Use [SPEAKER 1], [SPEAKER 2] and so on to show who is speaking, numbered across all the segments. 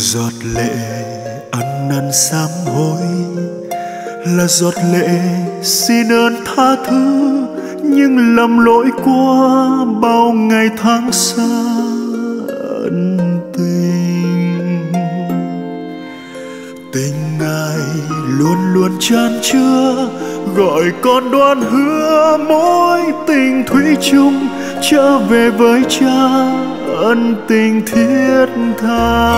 [SPEAKER 1] Giọt lệ ăn năn sám hối là giọt lệ xin ơn tha thứ những lầm lỗi qua bao ngày tháng xa ân tình. Tình Ngài luôn luôn chan chứa gọi con đoan hứa mối tình thủy chung trở về với Cha ân tình thiết tha.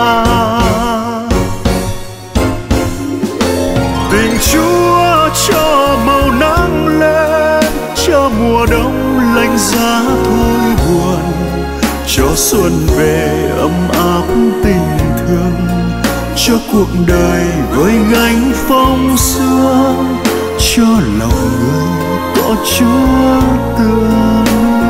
[SPEAKER 1] Tình Chúa cho màu nắng lên, cho mùa đông lạnh giá thôi buồn, cho xuân về ấm áp tình thương, cho cuộc đời với gánh phong sương, cho lòng người có Chúa tựa.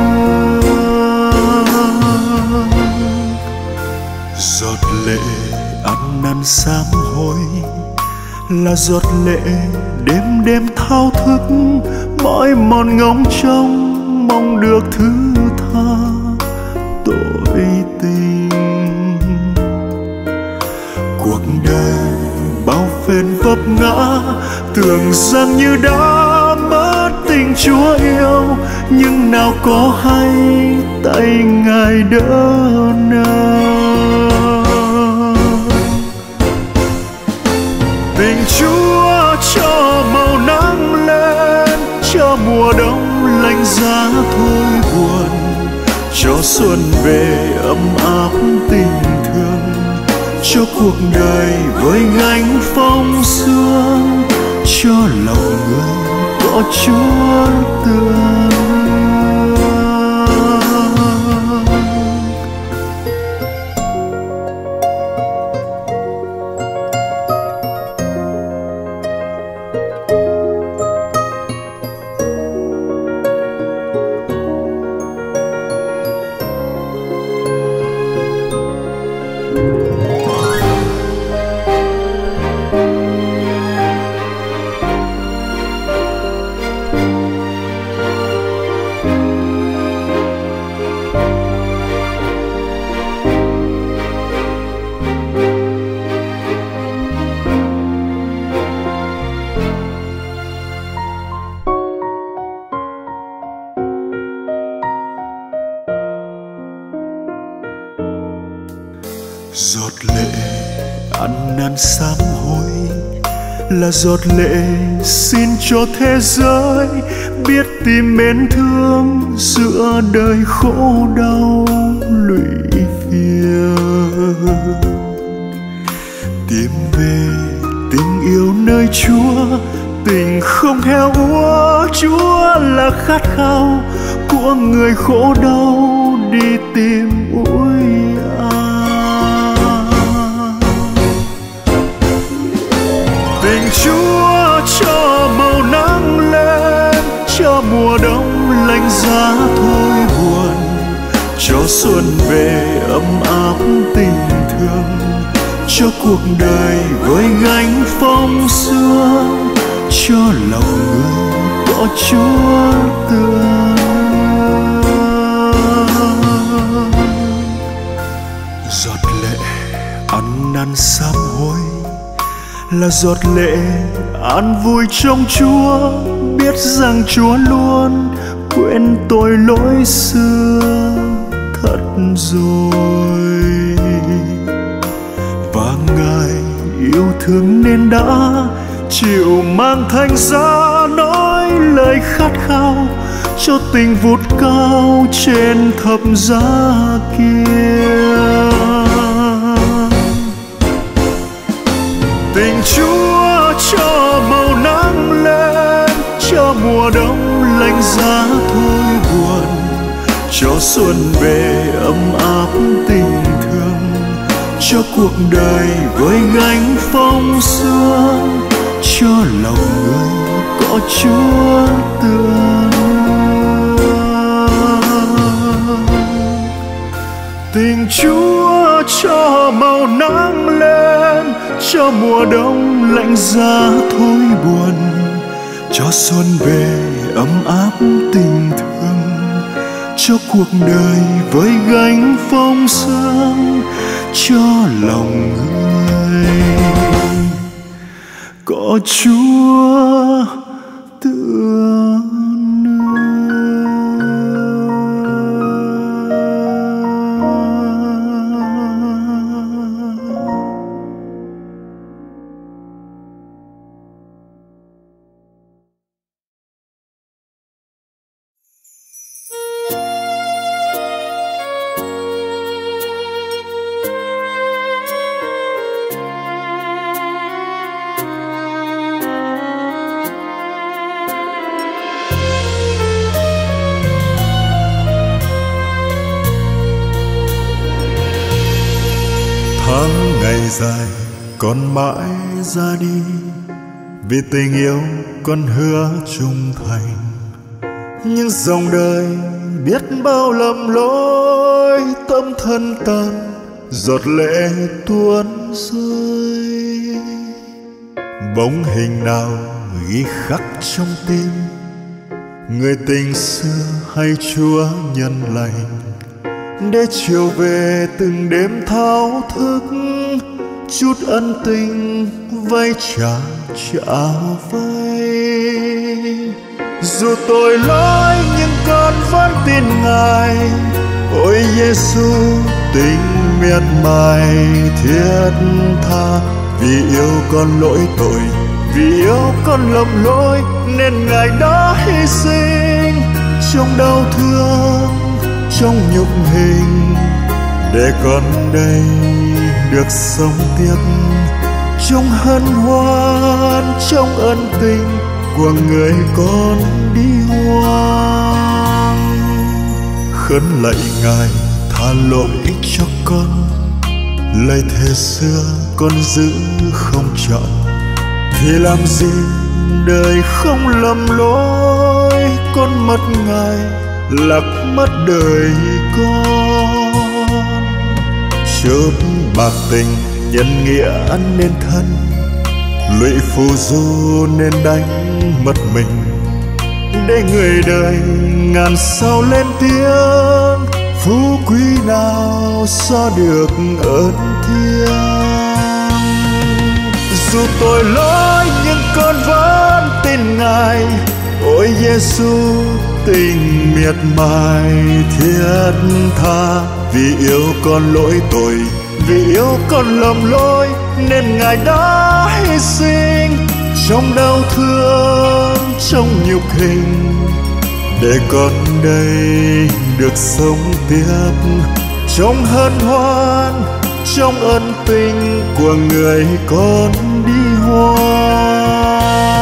[SPEAKER 1] Giọt lệ ăn năn sám hối là giọt lệ đêm đêm thao thức mỏi mòn ngóng trông mong được thứ tha tội tình. Cuộc đời bao phen vấp ngã tưởng rằng như đã mất tình Chúa yêu, nhưng nào có hay tay Ngài đỡ nào. Tình Chúa cho màu nắng lên, cho mùa đông lạnh giá thôi buồn, cho xuân về ấm áp tình thương, cho cuộc đời với gánh phong sương, cho lòng người có Chúa tựa. Giọt lệ ăn năn sám hối là giọt lệ xin cho thế giới biết tìm mến thương giữa đời khổ đau lụy phiền. Tìm về tình yêu nơi Chúa, tình không heo úa. Chúa là khát khao của người khổ đau đi tìm ủi tình Chúa cho màu nắng lên, cho mùa đông lạnh giá thôi buồn, cho xuân về ấm áp tình thương, cho cuộc đời với gánh phong sương, cho lòng người có Chúa tựa. Giọt lệ ăn năn sám hối là giọt lệ an vui trong Chúa, biết rằng Chúa luôn quên tội lỗi xưa thật rồi, và Ngài yêu thương nên đã chịu mang thánh giá nói lời khát khao cho tình vút cao trên thập giá kia. Tình Chúa cho màu nắng lên, cho mùa đông lạnh giá thôi buồn, cho xuân về ấm áp tình thương, cho cuộc đời với gánh phong sương, cho lòng người có Chúa tựa. Tình Chúa cho màu nắng lên, cho mùa đông lạnh giá thôi buồn, cho xuân về ấm áp tình thương, cho cuộc đời với gánh phong sương, cho lòng người. Có Chúa tựa
[SPEAKER 2] tháng ngày dài còn mãi ra đi, vì tình yêu con hứa trung thành. Nhưng dòng đời biết bao lầm lỗi, tâm thân tan giọt lệ tuôn rơi. Bóng hình nào ghi khắc trong tim, người tình xưa hay Chúa nhân lành, để chiều về từng đêm thao thức, chút ân tình vay trả trả vay. Dù tội lỗi nhưng con vẫn tin Ngài, ôi Giêsu tình miệt mài thiết tha. Vì yêu con lỗi tội, vì yêu con lầm lỗi, nên Ngài đã hy sinh trong đau thương, trong nhục hình, để con đây được sống tiếp trong hân hoan, trong ân tình của người con đi hoang. Khấn lạy Ngài tha lỗi cho con, lời thề xưa con giữ không trọn. Thì làm gì đời không lầm lỗi, con mất Ngài lạc mất đời con. Chốt bạc tình nhân nghĩa nên thân, lụy phù du nên đánh mất mình, để người đời ngàn sao lên tiếng. Phú quý nào so được ơn thiêng. Dù tội lỗi nhưng con vẫn tin Ngài, ôi Giêsu tình miệt mài thiết tha. Vì yêu con lỗi tội, vì yêu con lầm lỗi, nên Ngài đã hy sinh trong đau thương, trong nhục hình, để con đây được sống tiếp trong hân hoan, trong ân tình của người con đi hoang.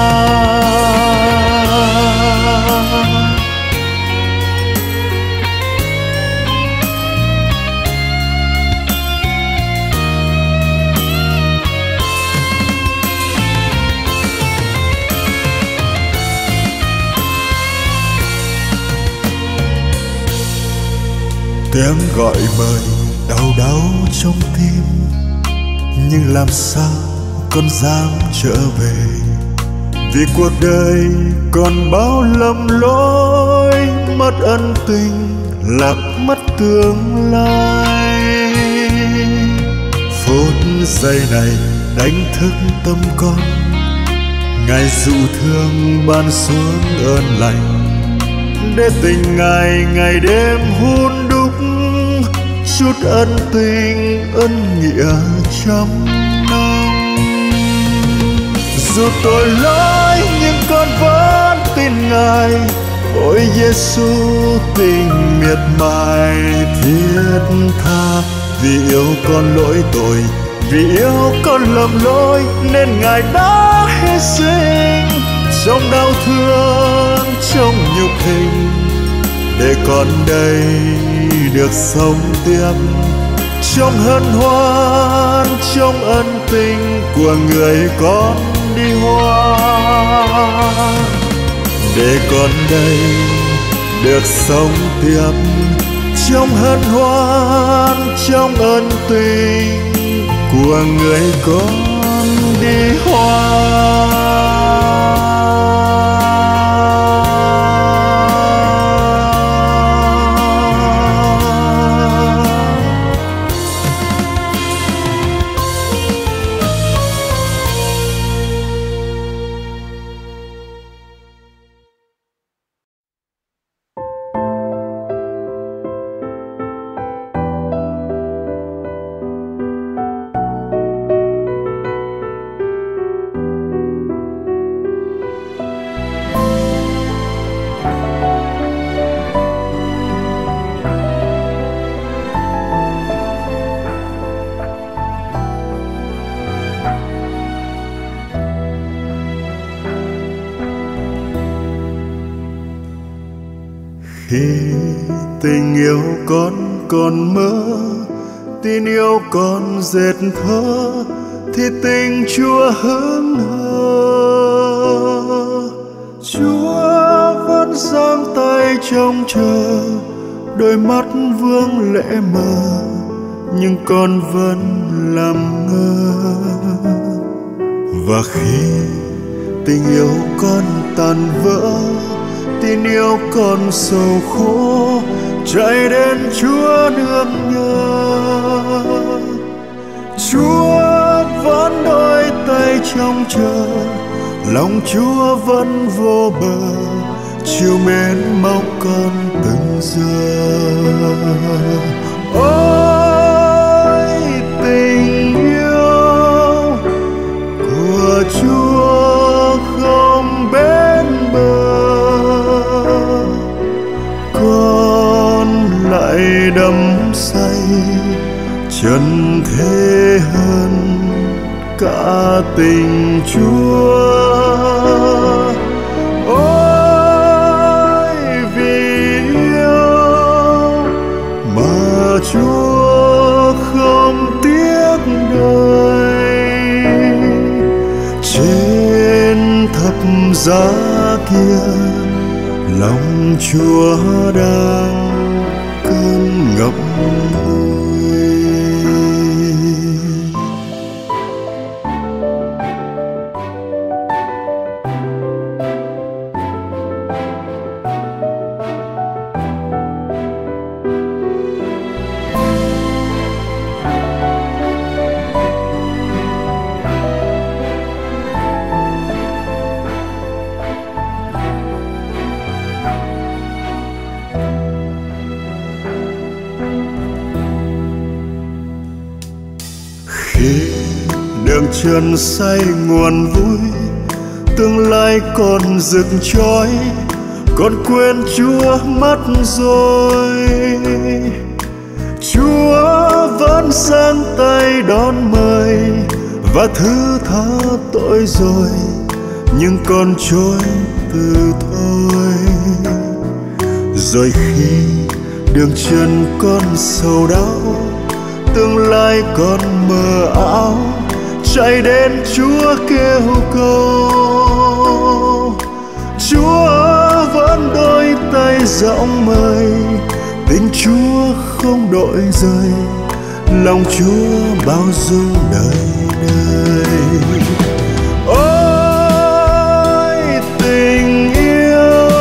[SPEAKER 2] Tiếng gọi mời đau đáu trong tim, nhưng làm sao con dám trở về. Vì cuộc đời còn bao lầm lỗi, mất ân tình lạc mất tương lai. Phút giây này đánh thức tâm con, Ngài dụ thương ban xuống ơn lành, để tình Ngài ngày đêm hun đúc chút ân tình ân nghĩa trăm năm. Dù tội lỗi nhưng con vẫn tin Ngài, ôi Giêsu tình miệt mài thiết tha. Vì yêu con lỗi tội, vì yêu con lầm lỗi, nên Ngài đã hy sinh trong đau thương, trong nhục hình, để con đây được sống tiếp trong hân hoan, trong ân tình của người con đi hoang. Để con đây được sống tiếp trong hân hoan, trong ân tình của người con đi hoang. Khi tình yêu còn mơ, tin yêu còn dệt thơ, thì tình Chúa hững hờ. Chúa vẫn giang tay trông chờ, đôi mắt vương lệ mờ, nhưng con vẫn làm ngơ. Và khi tình yêu con tàn vỡ, tin yêu con sầu khổ, chạy đến Chúa nương nhớ. Chúa vẫn đôi tay trông chờ, lòng Chúa vẫn vô bờ, chiều mến mong con từng giờ. Ôi tình yêu của Chúa không bên bờ, con lại đắm say trần thế hơn cả tình Chúa. Ôi vì yêu mà Chúa không tiếc đời, trên thập giá kia lòng Chúa đang cơn ngập ngùi. Khi đường chân say nguồn vui, tương lai còn rực chói, con quên Chúa mất rồi. Chúa vẫn giang tay đón mời và thứ tha tội rồi, nhưng con trôi từ thôi. Rồi khi đường chân con sầu đau, tương lai còn mờ ảo, chạy đến Chúa kêu cầu. Chúa vẫn đôi tay rộng mời, tình Chúa không đổi rời, lòng Chúa bao dung đời đời. Ôi tình yêu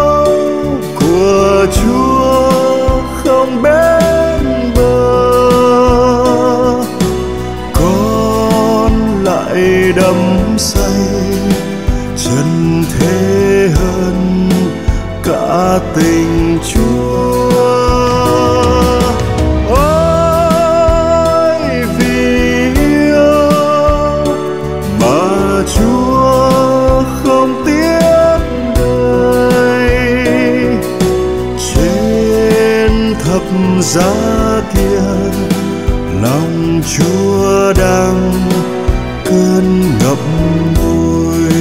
[SPEAKER 2] của Chúa không bên bờ, con lại đắm say trần thế hơn cả tình Chúa. Ôi vì yêu mà Chúa không tiếc đời, trên thập giá kia lòng Chúa đang cơn ngập ngùi.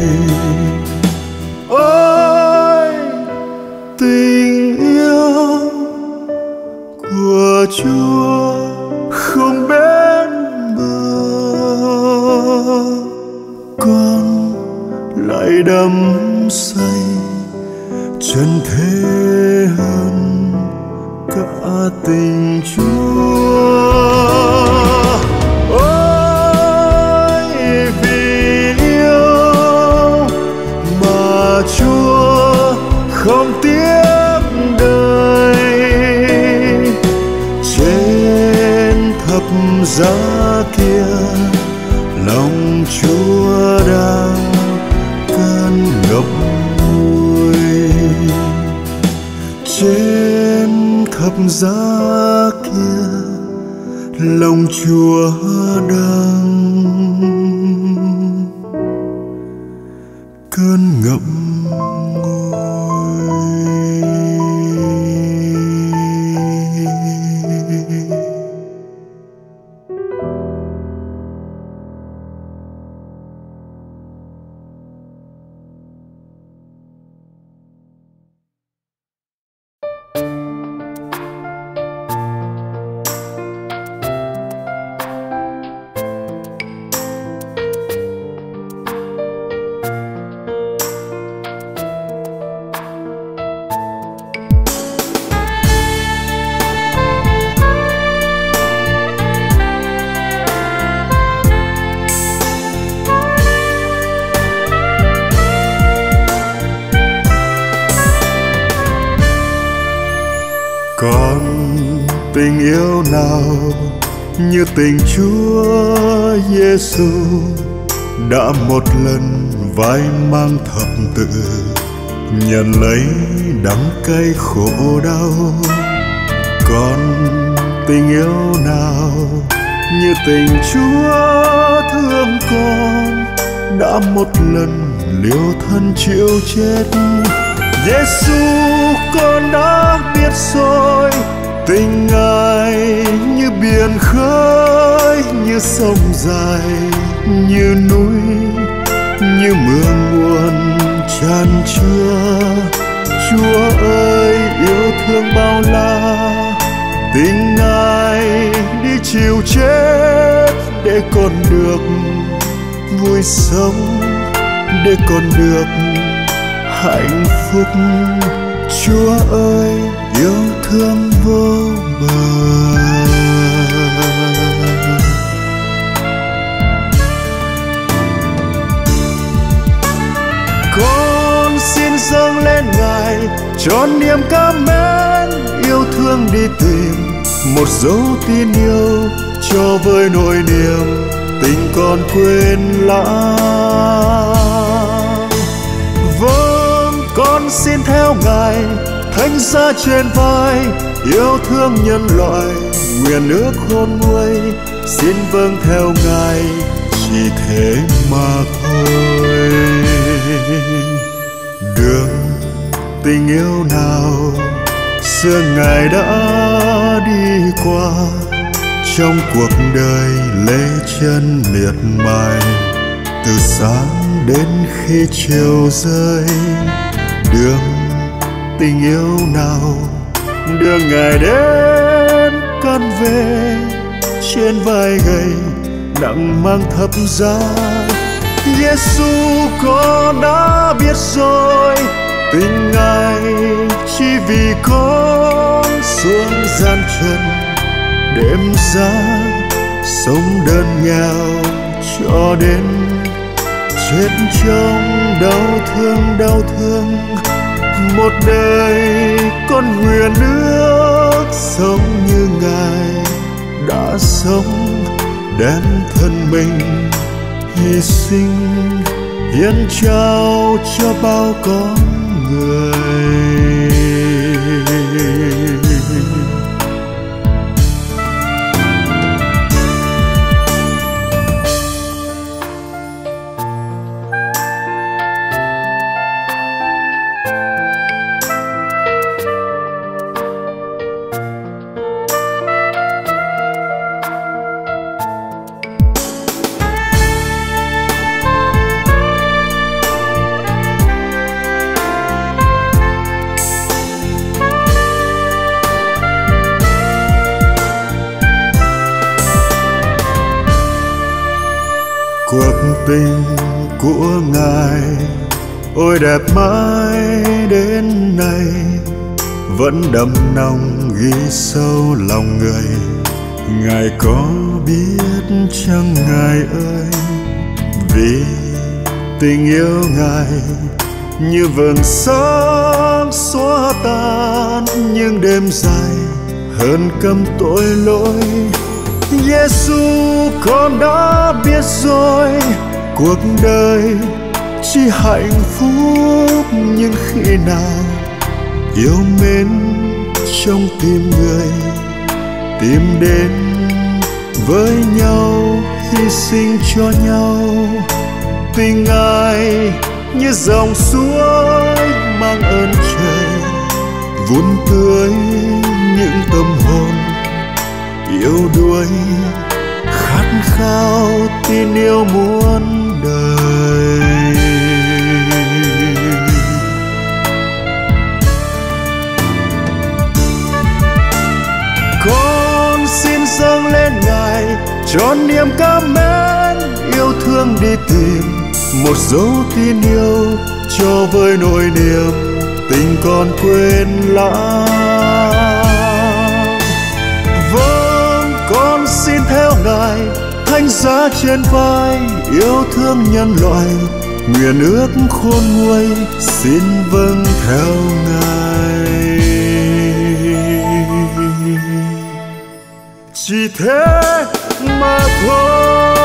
[SPEAKER 2] Ôi tình yêu của Chúa không bên bờ, con lại đắm say trần thế hơn cả tình Chúa. Ôi vì yêu mà Chúa không tiếc đời, trên thập giá kia lòng Chúa đang cơn ngập ngùi. Trên thập giá kia lòng Chúa đang cơn ngập ngùi. Còn tình yêu nào như tình Chúa Giêsu đã một lần vai mang thập tự, nhận lấy đắng cay khổ đau. Còn tình yêu nào như tình Chúa thương con, đã một lần liều thân chịu chết. Giêsu con đã biết rồi, tình Ngài như biển khơi, như sông dài, như núi, như mương nguồn tràn chứa. Chúa ơi yêu thương bao la, tình Ngài đi chịu chết để con được vui sống, để con được hạnh phúc. Chúa ơi yêu thương vô bờ. Con xin dâng lên Ngài cho niềm cảm mến, yêu thương đi tìm một dấu tin yêu, cho với nỗi niềm tình con quên lãng. Vâng, con xin theo Ngài thánh giá trên vai, yêu thương nhân loại, nguyện ước khôn nguôi. Xin vâng theo Ngài, chỉ thế mà thôi. Đường tình yêu nào xưa Ngài đã đi qua, trong cuộc đời lê chân miệt mài, từ sáng đến khi chiều rơi. Đường tình yêu nào đưa Ngài đến căn về, trên vai gầy nặng mang thập giá. Giêsu con đã biết rồi, tình Ngài chỉ vì con xuống gian trần, đêm giá sống đơn nghèo cho đến chết trong đau thương. Một đời con nguyện ước sống như Ngài đã sống, đem thân mình hy sinh hiến trao cho bao con người. Cuộc tình của Ngài ôi đẹp mãi đến nay, vẫn đậm nồng ghi sâu lòng người. Ngài có biết chăng Ngài ơi, vì tình yêu Ngài như vầng sáng xóa tan những đêm dài hơn câm tội lỗi. Giêsu con đã biết rồi, cuộc đời chỉ hạnh phúc nhưng khi nào yêu mến trong tim người, tìm đến với nhau, hy sinh cho nhau. Tình Ngài như dòng suối mang ơn trời, vun tưới những tâm hồn yêu đuối, khát khao tin yêu muôn đời. Con xin dâng lên Ngài cho niềm cảm mến, yêu thương đi tìm một dấu tin yêu, cho với nỗi niềm tình con quên lãng. Con xin theo Ngài thánh giá trên vai, yêu thương nhân loại, nguyện ước khôn nguôi. Xin vâng theo Ngài. thế mà thôi.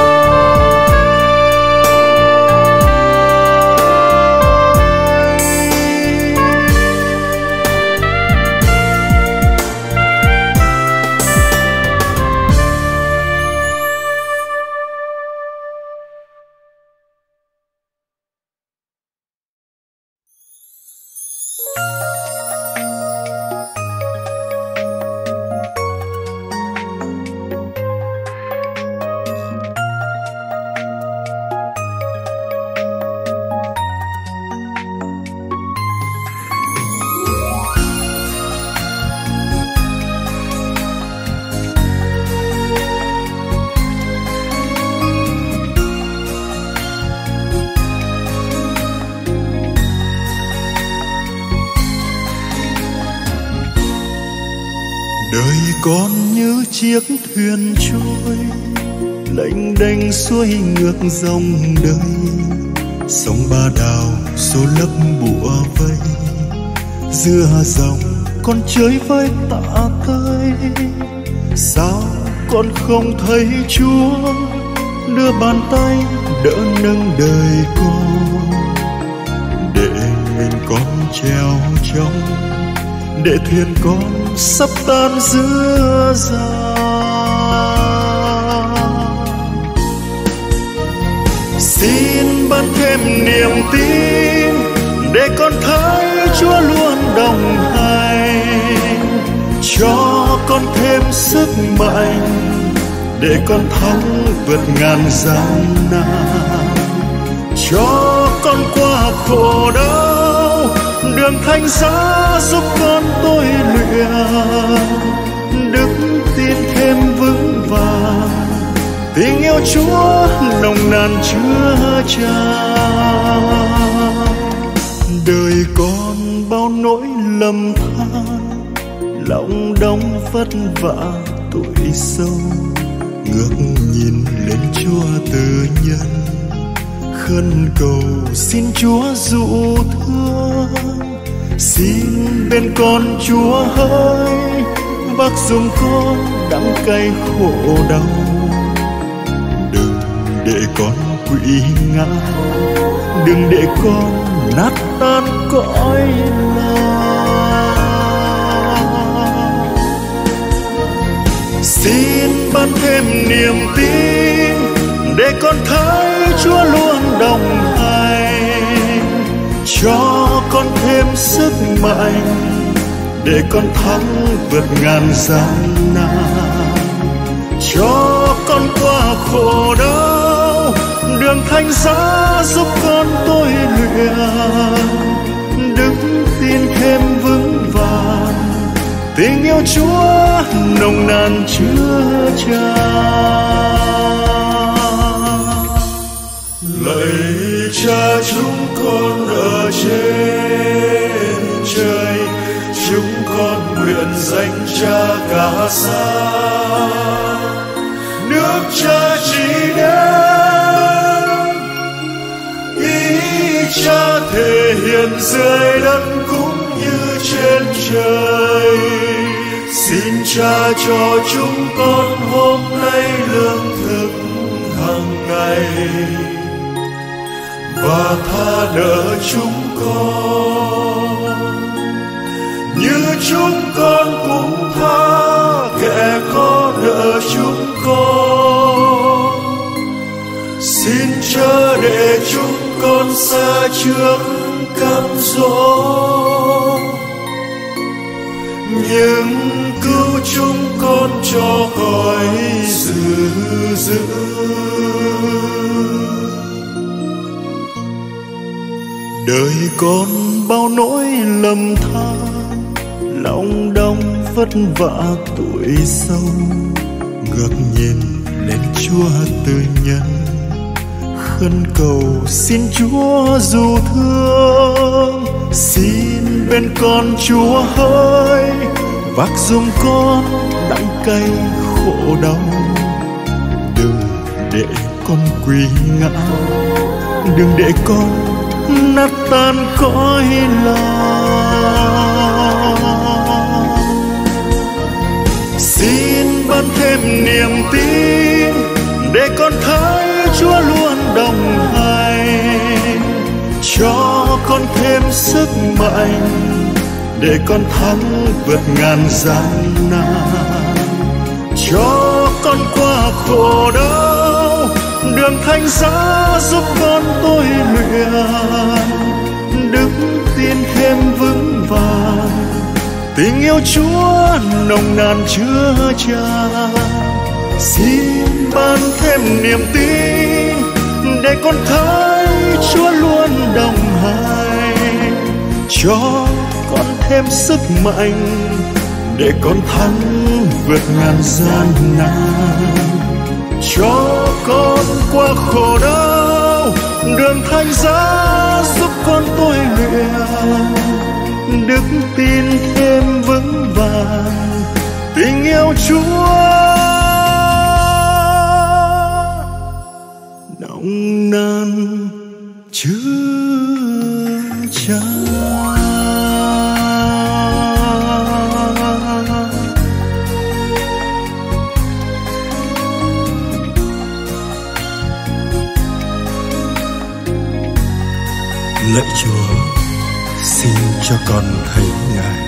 [SPEAKER 1] Đời con như chiếc thuyền trôi lênh đênh xuôi ngược dòng đời, sông Ba Đào xô lấp bủa vây, giữa dòng con chơi với tạ tơi. Sao con không thấy Chúa đưa bàn tay đỡ nâng đời con, để mình con treo trong, để thuyền con sắp tan giữa dòng. Xin ban thêm niềm tin để con thấy Chúa luôn đồng hành, cho con thêm sức mạnh để con thắng vượt ngàn gian nan, cho con qua khổ đau đường thánh giá giúp con tôi luyện đức tin thêm vững vàng, tình yêu Chúa nồng nàn chứa chan. Đời con bao nỗi lầm than, lòng đong vất vả tuổi sâu, ngước nhìn lên Chúa từ nhân, khấn cầu xin Chúa dụ thương. Xin bên con Chúa hỡi, vác giùm con đắng cay khổ đau, đừng để con quỵ ngã, đừng để con nát tan cõi lòng. Xin ban thêm niềm tin để con thấy Chúa luôn đồng hành, cho con thêm sức mạnh để con thắng vượt ngàn gian nan, cho con qua khổ đau đường thánh giá giúp con tôi luyện đức tin thêm vững vàng, tình yêu Chúa nồng nàn chứa chan.
[SPEAKER 2] Lạy Cha chúng con ở trên trời, chúng con nguyện danh Cha cả xa, nước Cha chỉ đến, ý Cha thể hiện dưới đất cũng như trên trời. Xin Cha cho chúng con hôm nay lương thực hàng ngày, và tha nợ chúng con như chúng con cũng tha kẻ có nợ chúng con. Xin chớ để chúng con xa trước cám dỗ, nhưng cứu chúng con cho khỏi dữ dữ.
[SPEAKER 1] Đời con bao nỗi lầm than, lòng đong vất vả tuổi sâu, ngước nhìn lên Chúa từ nhân, khấn cầu xin Chúa dù thương. Xin bên con Chúa hỡi, vác giùm con đắng cay khổ đau, đừng để con quỳ ngã, đừng để con nát tan cõi lòng. Xin ban thêm niềm
[SPEAKER 2] con thêm sức mạnh để con thắng vượt ngàn gian nan. Cho con qua khổ đau, đường thánh giá giúp con tôi luyện đức tin thêm vững vàng. Tình yêu Chúa nồng nàn chứa chan, xin ban thêm niềm tin để con thấy Chúa luôn đồng hành. Cho con thêm sức mạnh để con thắng vượt ngàn gian nan. Cho con qua khổ đau, đường thánh giá giúp con tôi luyện đức tin thêm vững vàng. Tình yêu Chúa nồng nàn chứa chan.
[SPEAKER 1] Lạy Chúa, xin cho con thấy Ngài.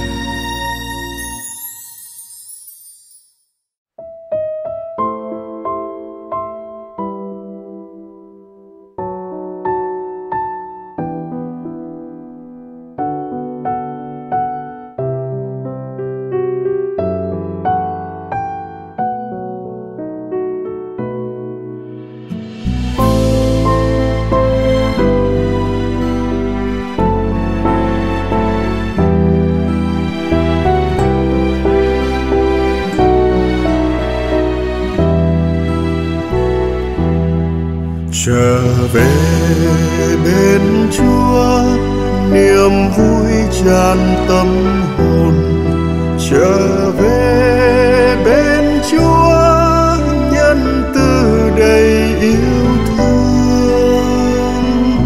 [SPEAKER 2] Trở về bên Chúa, niềm vui tràn tâm hồn. Trở về bên Chúa, nhân từ đầy yêu thương.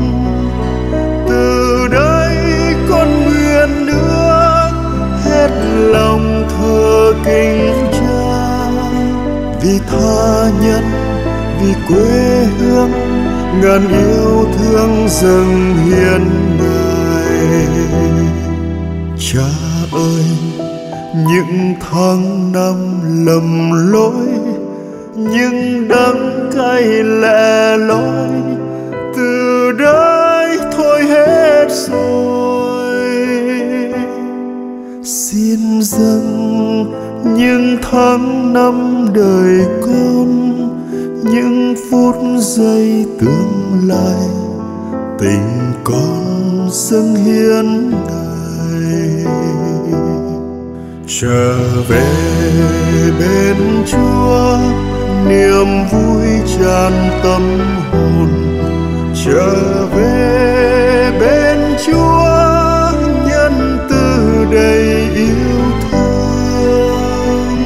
[SPEAKER 2] Từ đây con nguyện nước hết lòng thờ kính Cha, vì tha nhân, vì quê hương ngàn yêu thương dâng hiến Ngài. Cha ơi, những tháng năm lầm lỗi, những đắng cay lẻ loi, từ đây thôi hết rồi. Xin dâng những tháng năm đời con, những phút giây tương lai, tình con dâng hiến Ngài. Trở về bên Chúa, niềm vui tràn tâm hồn. Trở về bên Chúa, nhân từ đầy yêu thương.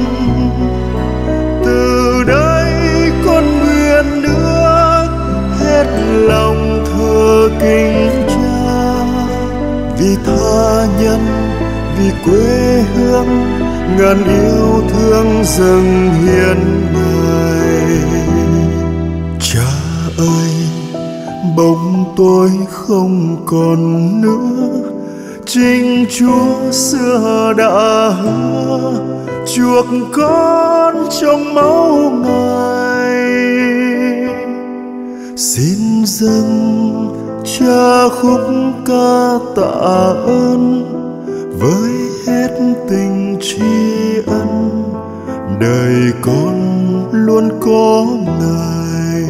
[SPEAKER 2] Từ đây con nguyện nước hết lòng thờ kính Cha, vì tha nhân, vì quê hương ngàn yêu thương dâng hiến Ngài. Cha ơi, bóng tối không còn nữa, chính Chúa xưa đã hứa chuộc con trong máu Ngài. Xin dâng Cha khúc ca tạ ơn với hết tình tri ân, đời con luôn có Ngài.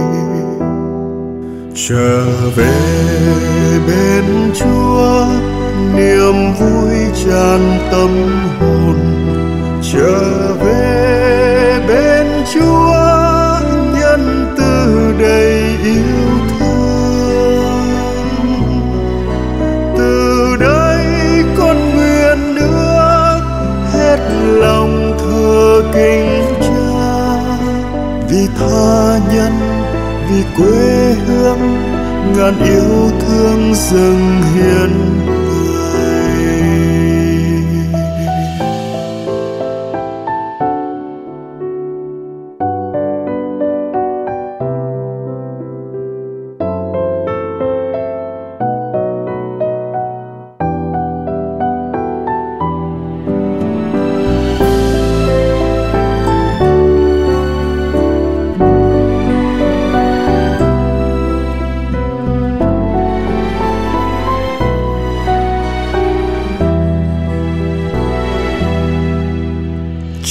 [SPEAKER 2] Trở về bên Chúa, niềm vui tràn tâm hồn. Trở về bên Chúa, nhân từ đầy yêu thương. Từ đây con nguyện nước hết lòng thờ kính Cha, vì tha nhân, vì quê hương ngàn yêu thương dâng hiến Ngài.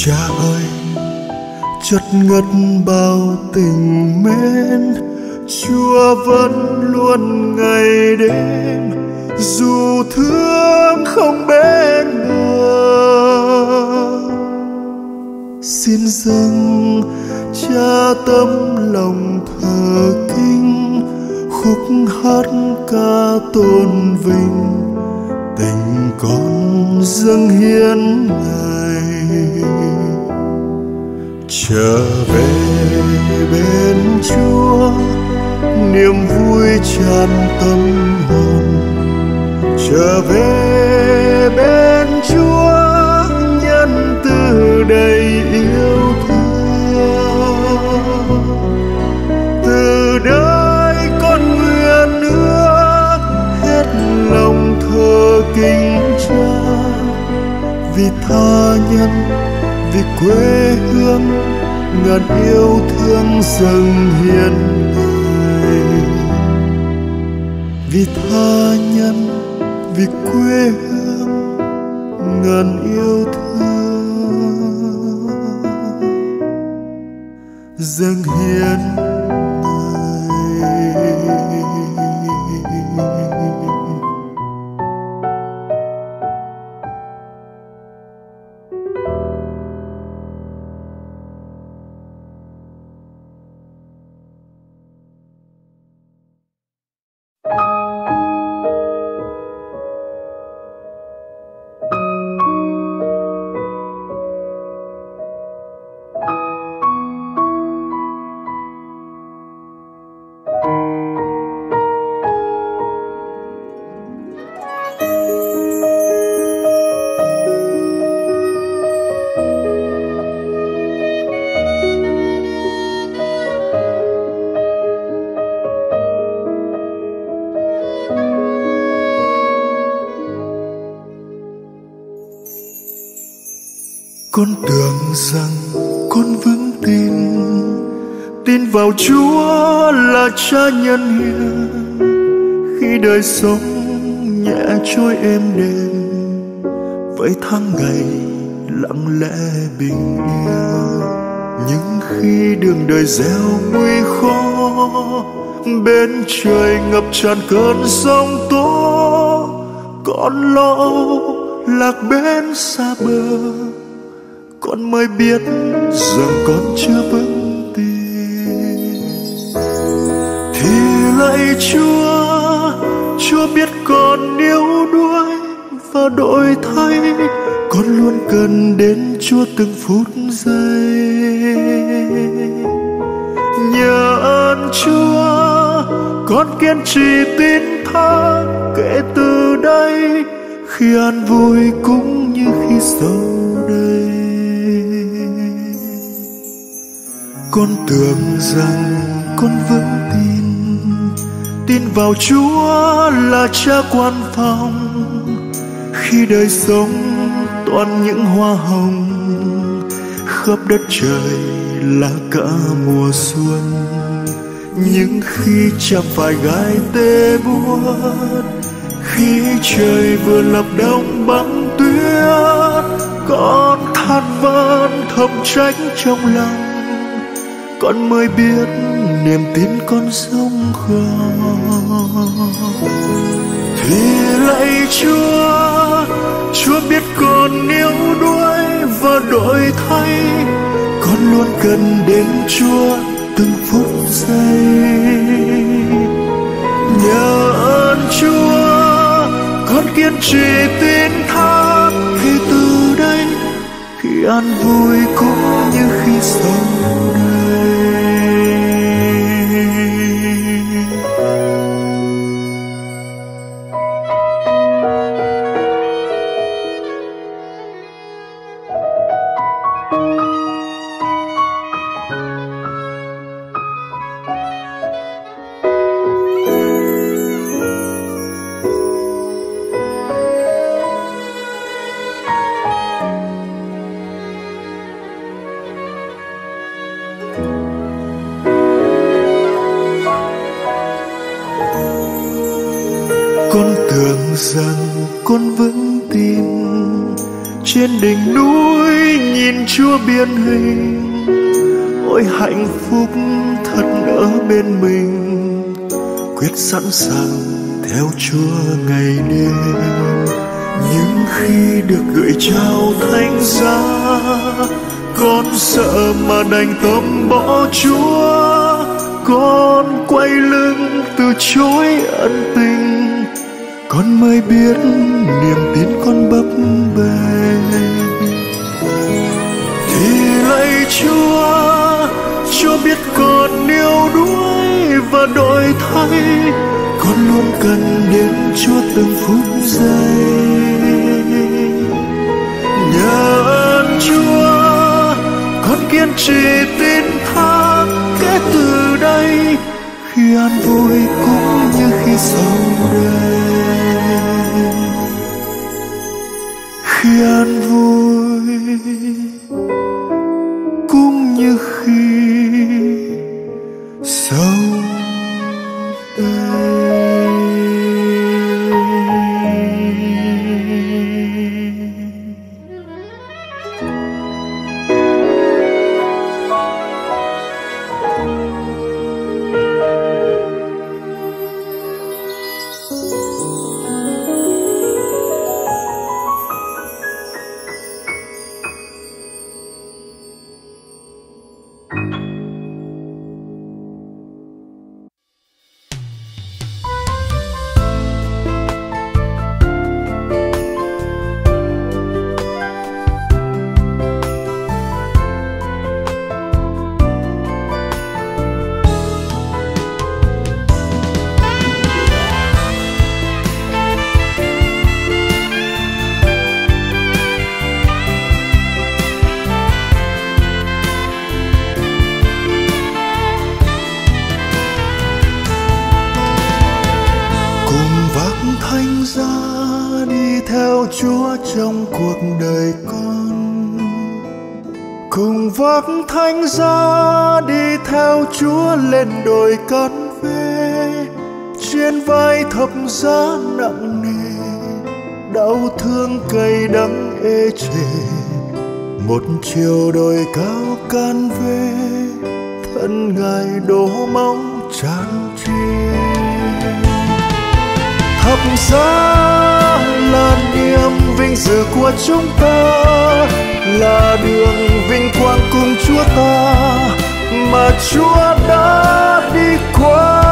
[SPEAKER 2] Cha ơi, chất ngất bao tình mến, Chúa vẫn luôn ngày đêm, dù thương không bên bờ. Xin dâng Cha tấm lòng thờ kính, khúc hát ca tôn vinh, tình con dâng hiến Ngài. Trở về bên Chúa, niềm vui tràn tâm hồn. Trở về bên Chúa, nhân từ đầy yêu thương. Từ đây con nguyện ước hết lòng thờ kính Cha, vì tha nhân, vì quê hương, ngàn yêu thương dâng hiến Ngài. Vì tha nhân, vì quê hương, ngàn yêu thương dâng hiến Ngài. Con tưởng rằng con vững tin vào Chúa là Cha nhân hiền, khi đời sống nhẹ trôi êm đềm, vậy tháng ngày lặng lẽ bình yên. Nhưng khi đường đời gieo nguy khó, bên trời ngập tràn cơn giông tố, con lo lạc bên xa bờ, con mới biết rằng con chưa vững tin. Thì lạy Chúa biết con yếu đuối và đổi thay, con luôn cần đến Chúa từng phút giây. Nhờ ơn Chúa, con kiên trì tin thác, kể từ đây khi an vui cũng như khi sầu đây. Con tưởng rằng con vững tin vào Chúa là Cha quan phòng, khi đời sống toàn những hoa hồng, khắp đất trời là cả mùa xuân. Nhưng khi chạm phải gai tê buốt, khi trời vừa lập đông băng tuyết, con than van thầm trách trong lòng, con mới biết niềm tin con sống còn. Thì lạy Chúa biết con yếu đuối và đổi thay, con luôn cần đến Chúa từng phút giây. Nhờ ơn Chúa, con kiên trì tin thác, khi từ đây khi an vui cũng như khi sầu đây. Con tưởng rằng con vững tin trên đỉnh núi nhìn Chúa biến hình, ôi hạnh phúc thật ở bên mình, quyết sẵn sàng theo Chúa ngày đêm. Nhưng khi được gửi trao thánh giá, con sợ mà đành tâm bỏ Chúa, con quay lưng từ chối ân tình, con mới biết niềm tin con bấp bênh. Thì lạy Chúa biết con yêu đuối và đổi thay, con luôn cần đến Chúa từng phút giây. Nhờ ơn Chúa, con kiên trì tin thác kể từ đây, khi an vui cũng như khi sầu đây, khi an vui cũng như khi sầu đây. Chúa trong cuộc đời con, cùng vác thánh giá đi theo Chúa lên đồi cát phê. Trên vai thập giá nặng nề, đau thương cay đắng ê chề, một chiều đồi cao can vê, thân Ngài đổ máu tràn trề. Thập giá là niềm vinh dự của chúng ta, là đường vinh quang cùng Chúa ta mà Chúa đã đi qua.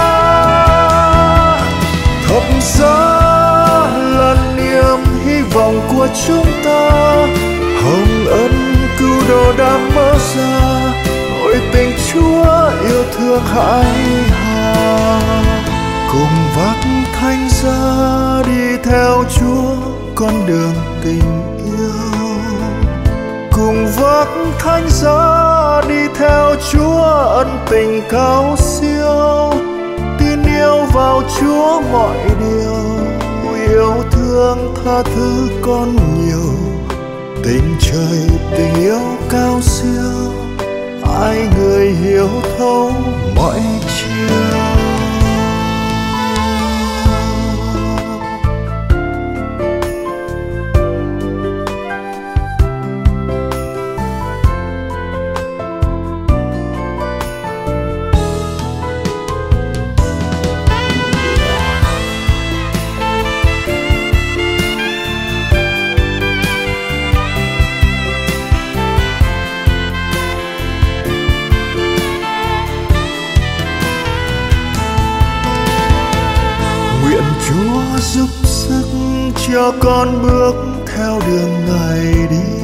[SPEAKER 2] Thập giá là niềm hy vọng của chúng ta, hồng ân cứu độ đã mở ra, ôi tình Chúa yêu thương hãi hà. Cùng vác thánh giá đi theo Chúa con đường tình yêu, cùng vác thánh giá đi theo Chúa ân tình cao siêu. Tin yêu vào Chúa mọi điều, yêu thương tha thứ con nhiều, tình trời tình yêu cao siêu, ai người hiểu thấu mọi chiều. Chúa giúp sức cho con bước theo đường Ngài đi,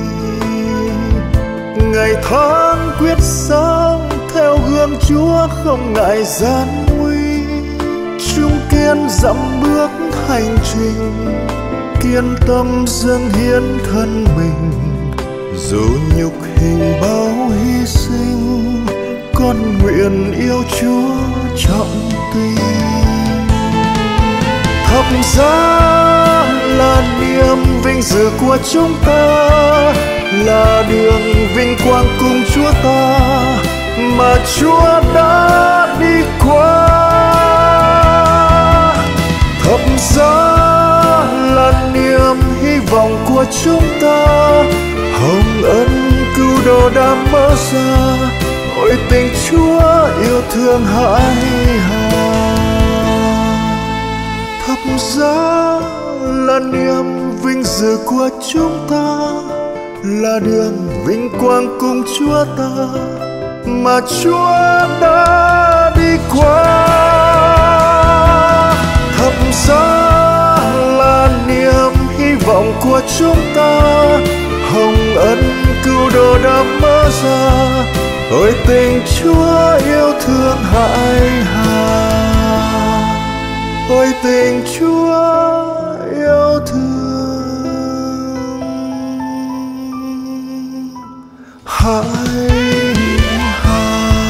[SPEAKER 2] ngày tháng quyết sống theo gương Chúa không ngại gian nguy. Chung kiên dặm bước hành trình, kiên tâm dâng hiến thân mình, dù nhục hình bao hy sinh, con nguyện yêu Chúa trọng tình. Thập giá là niềm vinh dự của chúng ta, là đường vinh quang cùng Chúa ta mà Chúa đã đi qua. Thập giá là niềm hy vọng của chúng ta. Hồng ân cứu độ đã mở ra, ôi tình Chúa yêu thương hãi hà. Thập giá là niềm vinh dự của chúng ta, là đường vinh quang cùng Chúa ta mà Chúa đã đi qua. Thập giá là niềm hy vọng của chúng ta, hồng ân cứu độ đã mở ra, ôi tình Chúa yêu thương hãi hà. Ôi tình Chúa yêu thương hãi hà.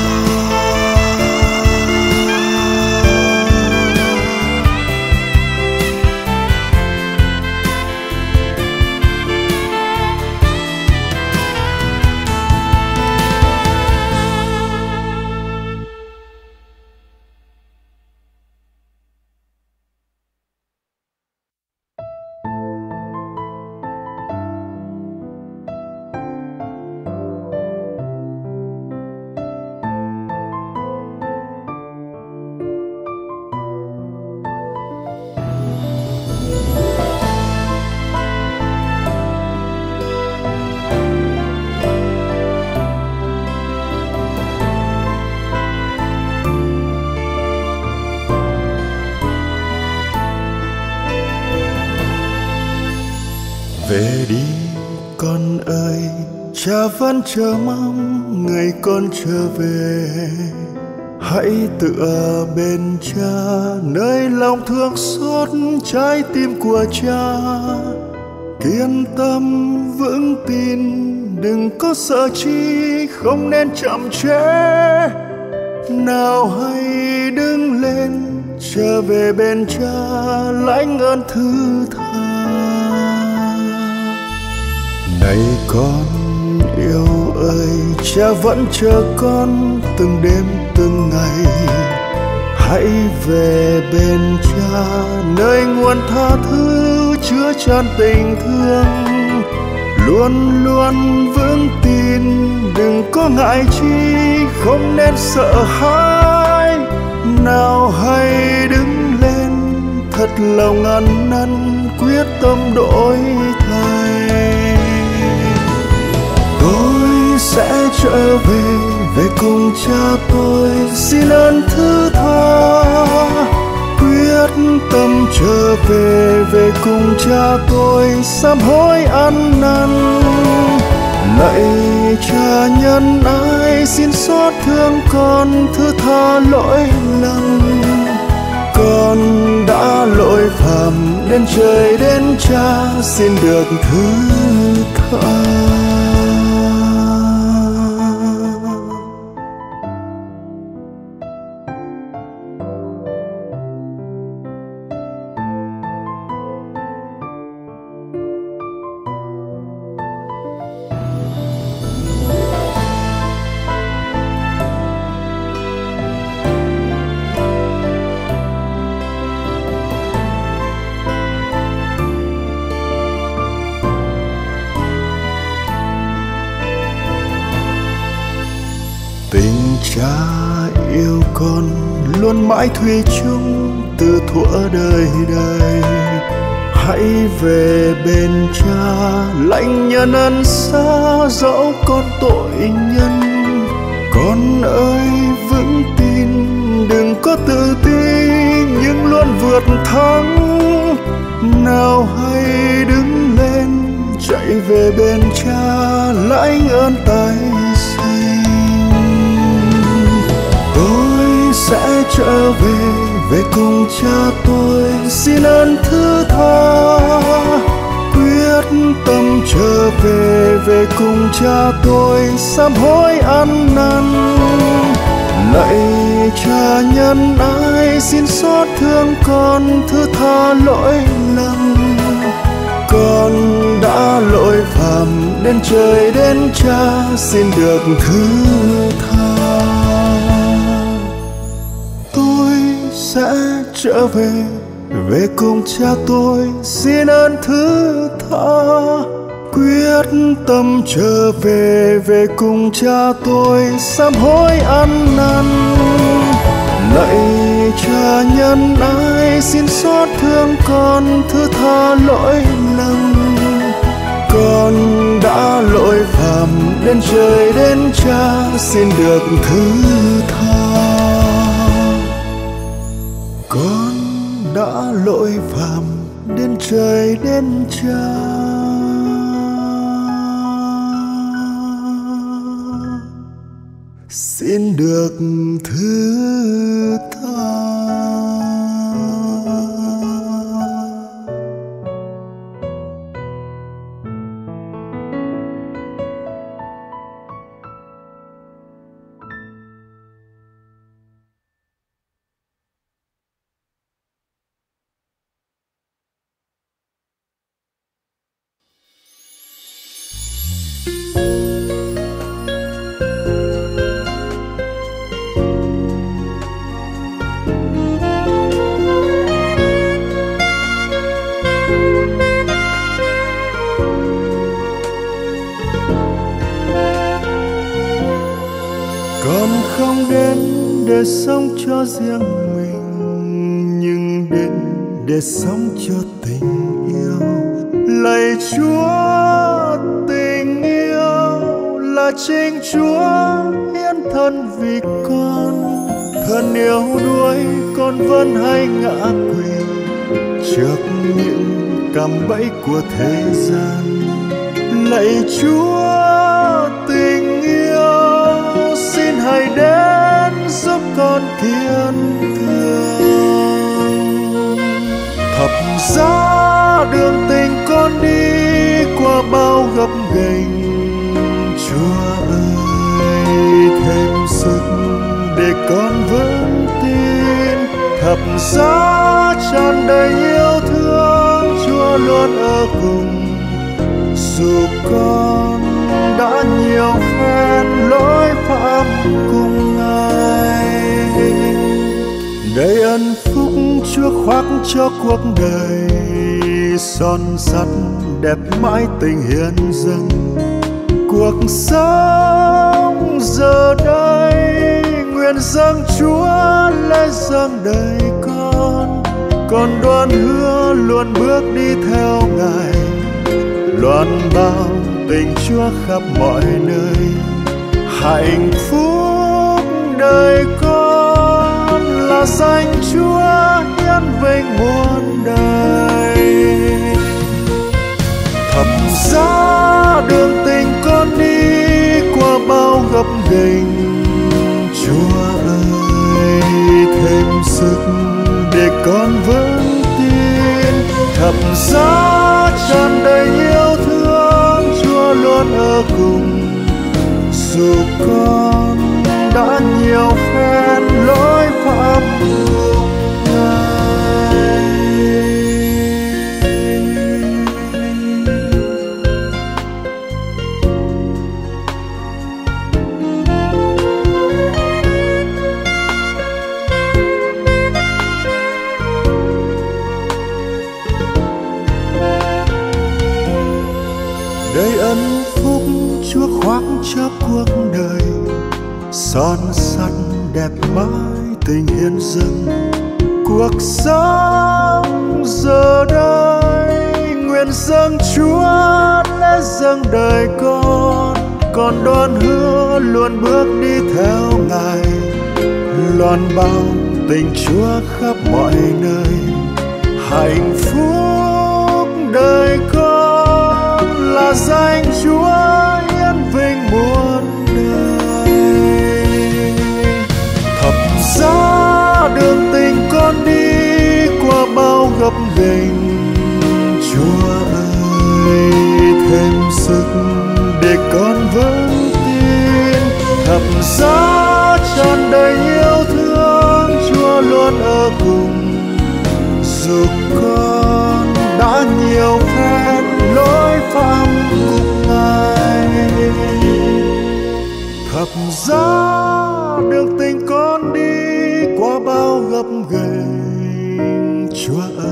[SPEAKER 2] Về đi con ơi, cha vẫn chờ mong ngày con trở về. Hãy tựa bên cha, nơi lòng thương xót trái tim của cha. Kiên tâm vững tin, đừng có sợ chi, không nên chậm trễ. Nào hãy đứng lên, trở về bên cha, lãnh ơn thứ tha. Này con yêu ơi, cha vẫn chờ con từng đêm từng ngày. Hãy về bên cha, nơi nguồn tha thứ chứa chan tình thương. Luôn luôn vững tin, đừng có ngại chi, không nên sợ hãi. Nào hãy đứng lên, thật lòng ăn năn, quyết tâm đổi thay. Tôi sẽ trở về, về cùng cha tôi, xin ơn thứ tha. Quyết tâm trở về, về cùng cha tôi, sám hối ăn năn. Lạy cha nhân ái, xin xót thương con, thứ tha lỗi lầm. Con đã lỗi phạm, đến trời đến cha, xin được thứ tha. Tình cha yêu con luôn mãi thủy chung từ thuở đời đời. Hãy về bên cha, lãnh nhân ân xá, dẫu con tội nhân. Con ơi vững tin, đừng có tự ti, nhưng luôn vượt thắng. Nào hãy đứng lên, chạy về bên cha, lãnh ơn tái sinh. Tôi sẽ trở về, về cùng cha tôi, xin ơn thứ tha. Quyết tâm trở về, về cùng cha tôi, sám hối ăn năn. Lạy cha nhân ái, xin xót thương con, thứ tha lỗi lầm. Con đã lỗi phạm, đến trời đến cha, xin được thứ tha. Tôi sẽ trở về, về cùng cha tôi xin ơn thứ tha. Quyết tâm trở về, về cùng cha tôi sám hối ăn năn. Lạy cha nhân ái, xin xót thương con, thứ tha lỗi lầm. Con đã lỗi phạm đến trời đến cha, xin được thứ tha. Con đã lỗi phạm đến trời đến cha, xin được thứ tha. Con không đến để sống cho riêng mình, nhưng đến để sống cho tình yêu. Lạy Chúa, tình yêu là chính Chúa hiến thân vì con. Thân yếu đuối con vẫn hay ngã quỵ trước những cạm bẫy của thế gian. Lạy Chúa, tình yêu xin hãy đến giúp con kiên cường. Thập giá đường tình con đi qua bao gập ghềnh. Chúa ơi, thêm sức để con vững tin. Thập giá tràn đầy yêu thương, Chúa luôn ở cùng. Dù con đã nhiều phen lỗi phạm cùng Ngài, đầy ân phúc Chúa khoác cho cuộc đời. Son sắt đẹp mãi tình hiến dâng. Cuộc sống giờ đây nguyện dâng Chúa lễ dâng đời con. Con đoan hứa luôn bước đi theo Ngài, loan bao tình Chúa khắp mọi nơi. Hạnh phúc đời con là danh Chúa hiển vinh muôn đời. Thập giá đường tình con đi qua bao gập ghềnh. Chúa ơi, thêm sức để con vững tin. Thập giá tràn đầy yêu thương, Chúa luôn ở cùng. Dù con đã nhiều phen lỗi phạm cùng Ngài. Đầy ân phúc Chúa khoác cho cuộc đời. Son sắt đẹp mãi tình hiến dâng. Cuộc sống giờ đây nguyện dâng Chúa lễ dâng đời con. Con đoan hứa luôn bước đi theo Ngài, loan bao tình Chúa khắp mọi nơi. Hạnh phúc đời con là danh Chúa hiển vinh muôn đời. Thập giá đường tình con đi qua bao gập ghềnh. Chúa ơi, thêm sức để con vững tin. Thập giá tràn đầy yêu thương, Chúa luôn ở cùng. Dù con đã nhiều phen lỗi phạm cùng Ngài. Thập giá đường tình con đi qua bao gập ghềnh. Chúa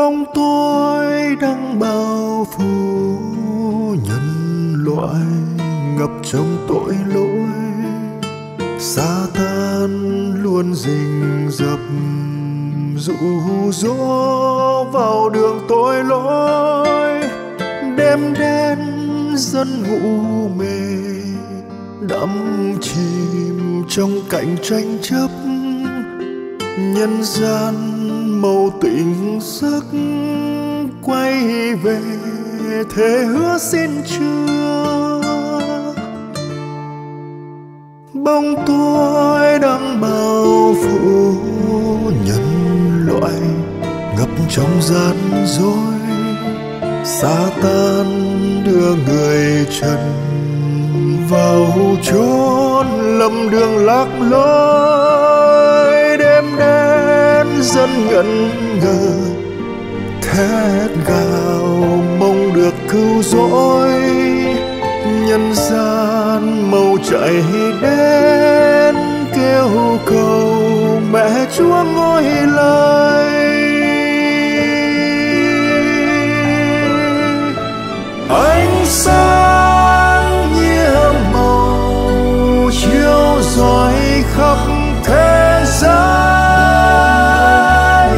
[SPEAKER 2] bóng tối đang bao phủ nhân loại ngập trong tội lỗi. Sa-tan luôn rình rập dụ dỗ vào đường tội lỗi. Đêm đen dân ngủ mê đắm chìm trong cảnh tranh chấp. Nhân gian màu tình giấc quay về thế hứa xin chưa. Bóng tối đang bao phủ nhân loại ngập trong gian dối. Sa-tan đưa người trần vào chốn lầm đường lạc lối. Đêm đen dân ngẩn ngơ thét gào mong được cứu rỗi. Nhân gian màu chạy đến kêu cầu mẹ Chúa ngôi lời. Ánh sáng nhiệm màu chiếu rọi khắp thế giới.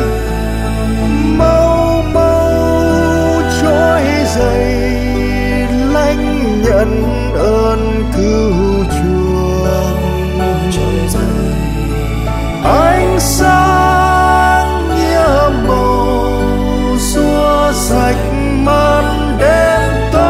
[SPEAKER 2] Mau mau trỗi dậy lãnh nhận ơn cứu chuộc. Ánh sáng nhiệm màu xua sạch màn đêm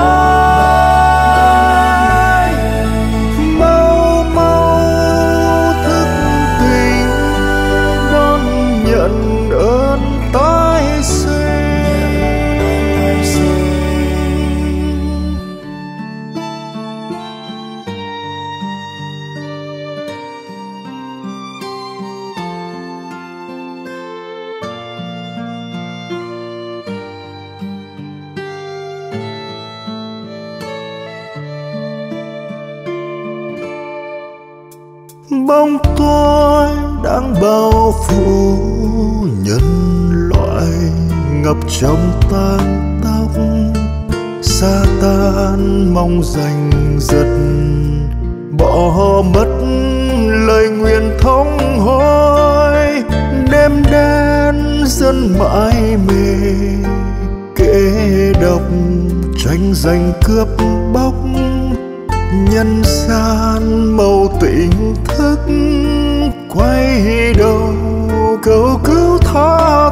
[SPEAKER 2] tối. Mau mau thức tỉnh đón nhận ơn tái sinh. Bóng tối đang bao phủ nhân loại ngập trong tang tóc. Sa-tan mong giành giật bỏ mất lời nguyền thống hối. Đêm đen dân mãi mê kể độc tranh giành cướp bóc. Nhân gian màu tỉnh thức quay đầu cầu cứu tha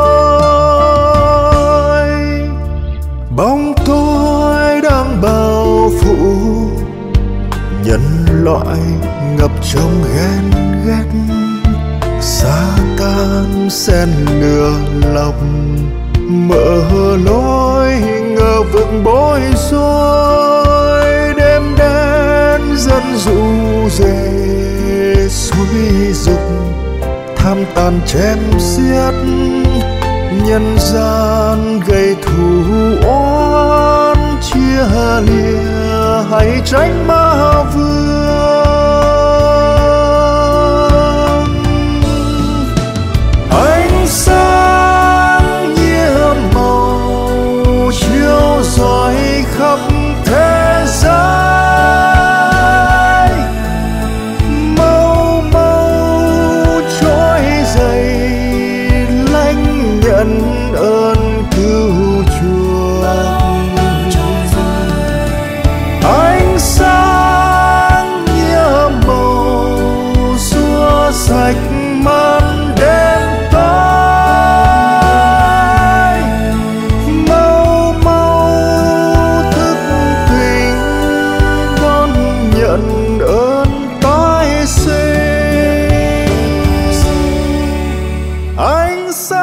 [SPEAKER 2] tội. Bóng tối đang bao phủ nhân loại ngập trong ghen ghét. Sa-tan xen lừa lòng mở lối ngờ vực bối rối. Đêm đen dân ru rê xúi dục tham tàn chém giết. Nhân gian gây thù oán chia lìa hãy tránh ma vương. Ánh sáng nhiệm màu chiếu rọi khắp thế giới. Mau mau trỗi dậy lãnh nhận ơn cứu chuộc. Ánh sáng nhiệm màu xua sạch màn đêm tối. Mau mau thức tỉnh đón nhận ơn tái sinh. Ánh sáng